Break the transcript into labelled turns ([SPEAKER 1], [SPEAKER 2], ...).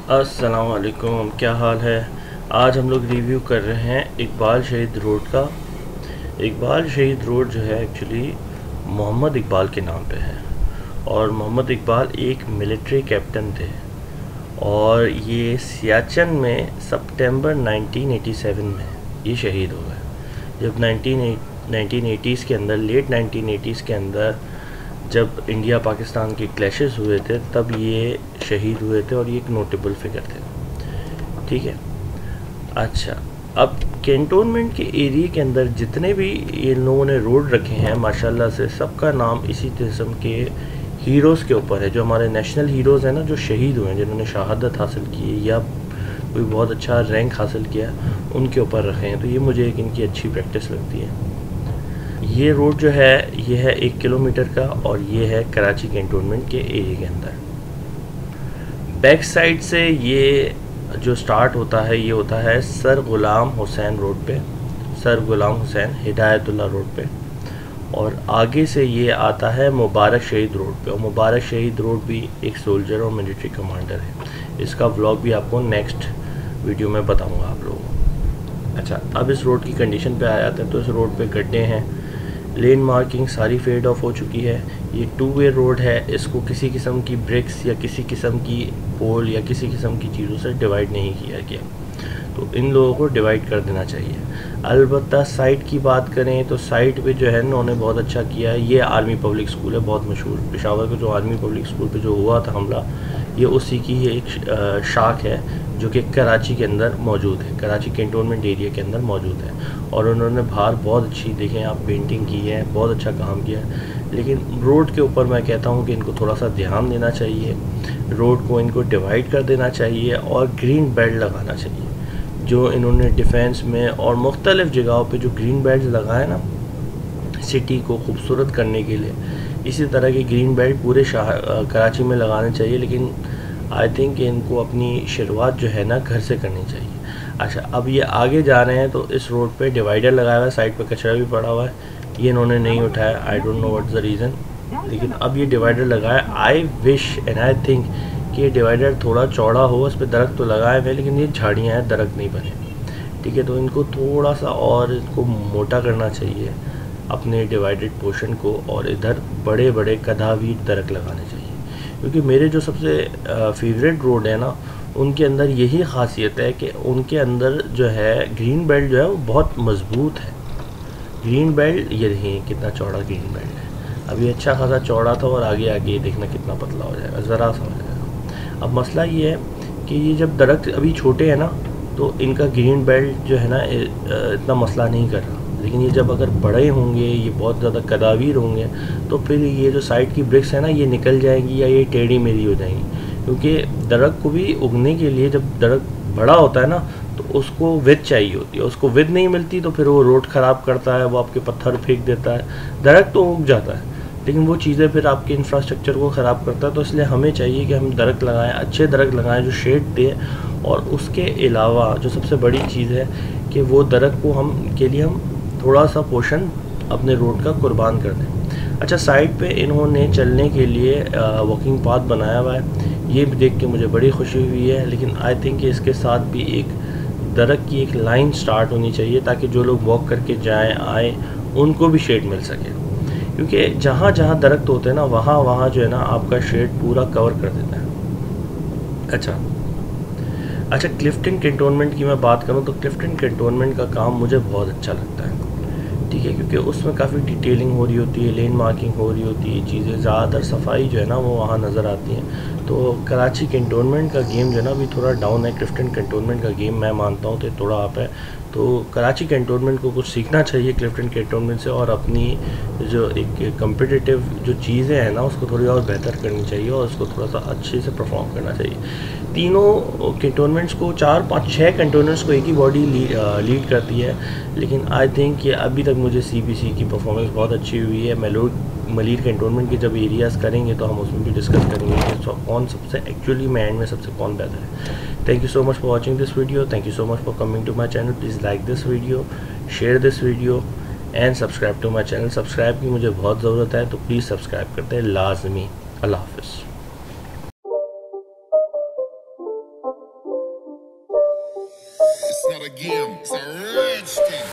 [SPEAKER 1] अस्सलाम वालेकुम, क्या हाल है। आज हम लोग रिव्यू कर रहे हैं इकबाल शहीद रोड का। इकबाल शहीद रोड जो है एक्चुअली मोहम्मद इकबाल के नाम पे है और मोहम्मद इकबाल एक मिलिट्री कैप्टन थे और ये सियाचिन में सितंबर 1987 में ये शहीद हो गए। जब 1980s के अंदर, लेट 1980s के अंदर जब इंडिया पाकिस्तान के क्लैशेस हुए थे तब ये शहीद हुए थे और ये एक नोटेबल फिगर थे। ठीक है, अच्छा, अब कैंटोनमेंट के एरिया के अंदर जितने भी ये लोगों ने रोड रखे हैं माशाल्लाह से सबका नाम इसी किस्म के हीरोज़ के ऊपर है, जो हमारे नेशनल हीरोज़ हैं ना, जो शहीद हुए हैं, जिन्होंने शहादत हासिल की है या कोई बहुत अच्छा रैंक हासिल किया, उनके ऊपर रखे हैं। तो ये मुझे एक इनकी अच्छी प्रैक्टिस लगती है। ये रोड जो है ये है 1 किलोमीटर का और ये है कराची कैंटोनमेंट के एरिया के अंदर। बैक साइड से ये जो स्टार्ट होता है ये होता है सर गुलाम हुसैन रोड पे, सर गुलाम हुसैन हिदायतुल्लाह रोड पे, और आगे से ये आता है मुबारक शहीद रोड पे। और मुबारक शहीद रोड भी एक सोल्जर और मिलिट्री कमांडर है। इसका व्लॉग भी आपको नेक्स्ट वीडियो में बताऊंगा आप लोगों को। अच्छा, अब इस रोड की कंडीशन पे आ जाते हैं। तो इस रोड पे गड्ढे हैं, लेन मार्किंग सारी फेड ऑफ हो चुकी है। ये 2 वे रोड है, इसको किसी किस्म की ब्रिक्स या किसी किस्म की पोल या किसी किस्म की चीज़ों से डिवाइड नहीं किया गया, तो इन लोगों को डिवाइड कर देना चाहिए। अलबत्ता साइट की बात करें तो साइट पे जो है उन्होंने बहुत अच्छा किया है। ये आर्मी पब्लिक स्कूल है, बहुत मशहूर पेशावर का जो आर्मी पब्लिक स्कूल पे जो हुआ था हमला, ये उसी की एक शाख है जो कि कराची के अंदर मौजूद है, कराची कैंटोनमेंट एरिया के अंदर मौजूद है। और उन्होंने बाहर बहुत अच्छी, देखें आप, पेंटिंग की है, बहुत अच्छा काम किया है। लेकिन रोड के ऊपर मैं कहता हूँ कि इनको थोड़ा सा ध्यान देना चाहिए, रोड को इनको डिवाइड कर देना चाहिए और ग्रीन बेल्ट लगाना चाहिए। जो इन्होंने डिफेंस में और मुख्तलिफ़ जगहों पे जो ग्रीन बेल्ट लगाए ना सिटी को खूबसूरत करने के लिए, इसी तरह के ग्रीन बेल्ट पूरे कराची में लगाने चाहिए। लेकिन आई थिंक इनको अपनी शुरुआत जो है ना घर से करनी चाहिए। अच्छा, अब ये आगे जा रहे हैं तो इस रोड पे डिवाइडर लगाया हुआ है, साइड पे कचरा भी पड़ा हुआ है, ये इन्होंने नहीं उठाया। I don't know what's the reason, लेकिन अब ये डिवाइडर लगाया। I wish and I think कि ये डिवाइडर थोड़ा चौड़ा हो, इस पर दरख्त तो लगाए हुए लेकिन ये झाड़ियाँ हैं, दरख्त नहीं बने। ठीक है, तो इनको थोड़ा सा और इसको मोटा करना चाहिए अपने डिवाइडेड पोर्शन को, और इधर बड़े बड़े कदावीर दरख्त लगाने चाहिए। क्योंकि मेरे जो सबसे फेवरेट रोड है ना, उनके अंदर यही ख़ासियत है कि उनके अंदर जो है ग्रीन बेल्ट जो है वो बहुत मज़बूत है। ग्रीन बेल्ट ये देखिए कितना चौड़ा ग्रीन बेल्ट है, अभी अच्छा खासा चौड़ा था और आगे आगे देखना कितना पतला हो जाएगा, ज़रा सा हो जाएगा। अब मसला ये है कि ये जब दरख्त अभी छोटे हैं ना तो इनका ग्रीन बेल्ट जो है ना इतना मसला नहीं कर रहा, लेकिन ये जब अगर बड़े होंगे, ये बहुत ज़्यादा कदावीर होंगे, तो फिर ये जो साइड की ब्रिक्स है ना ये निकल जाएंगी या ये टेढ़ी मेढ़ी हो जाएंगी। क्योंकि दरख्त को भी उगने के लिए जब दरख्त बड़ा होता है ना तो उसको विद चाहिए होती है, उसको विद नहीं मिलती तो फिर वो रोड ख़राब करता है, वो आपके पत्थर फेंक देता है। दरख्त तो उग जाता है लेकिन वो चीज़ें फिर आपके इंफ्रास्ट्रक्चर को ख़राब करता है। तो इसलिए हमें चाहिए कि हम दरख्त लगाएं, अच्छे दरख्त लगाएं जो शेड दे। और उसके अलावा जो सबसे बड़ी चीज़ है कि वो दरख्त को हम थोड़ा सा पोर्शन अपने रोड का कुर्बान कर दें। अच्छा, साइड पे इन्होंने चलने के लिए वॉकिंग पाथ बनाया हुआ है, ये भी देख के मुझे बड़ी खुशी हुई है। लेकिन आई थिंक इसके साथ भी एक दरख्त की एक लाइन स्टार्ट होनी चाहिए ताकि जो लोग वॉक करके जाएं आए उनको भी शेड मिल सके। क्योंकि जहाँ जहाँ दरख्त होते हैं ना वहाँ वहाँ जो है ना आपका शेड पूरा कवर कर देता है। अच्छा, क्लिफ्टन कैंटोनमेंट की मैं बात करूँ तो क्लिफ्टन कैंटोनमेंट का काम मुझे बहुत अच्छा लगता है। ठीक है, क्योंकि उसमें काफ़ी डिटेलिंग हो रही होती है, लेन मार्किंग हो रही होती है, चीज़ें ज़्यादातर सफाई जो है ना वो वहाँ नज़र आती हैं। तो कराची कैंटोनमेंट का गेम जो है ना अभी थोड़ा डाउन है, क्लिफ्टन कैंटोनमेंट का गेम मैं मानता हूँ तो थोड़ा अप है। तो कराची कैंटोनमेंट को कुछ सीखना चाहिए क्लिफ्टन कैंटोनमेंट से, और अपनी जो एक कम्पिटिटिव जो चीज़ें हैं ना उसको थोड़ी और बेहतर करनी चाहिए और उसको थोड़ा सा अच्छे से परफॉर्म करना चाहिए। तीनों कैंटोनमेंट्स को, 4 5 6 कैंटोनमेंट्स को एक ही बॉडी लीड करती है। लेकिन आई थिंक कि अभी तक मुझे CBC की परफॉर्मेंस बहुत अच्छी हुई है। मलीर कैंटोनमेंट के जब एरियाज़ करेंगे तो हम उसमें भी डिस्कस करेंगे कि कौन सबसे एक्चुअली में एंड में सबसे कौन बेहतर है। Thank you so much for watching this video, thank you so much for coming to my channel. Please like this video, share this video and subscribe to my channel. Subscribe की मुझे बहुत ज़रूरत है, तो प्लीज़ सब्सक्राइब करते हैं लाजमी। अल्लाह हाफ़िज़।
[SPEAKER 2] not a game, it's a rich thing.